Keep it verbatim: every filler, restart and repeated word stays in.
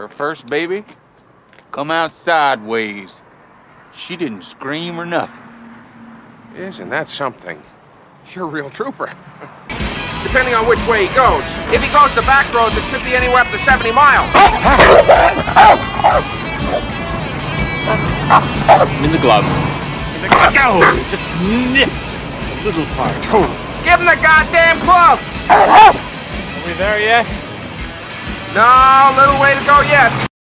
Her first baby come out sideways. She didn't scream or nothing. Isn't that something? You're a real trooper. Depending on which way he goes. If he goes the back roads, it could be anywhere up to seventy miles. I'm in the glove. In the glove. Go! Just nip a little part. Give him the goddamn glove! Are we there yet? No, little way to go yet.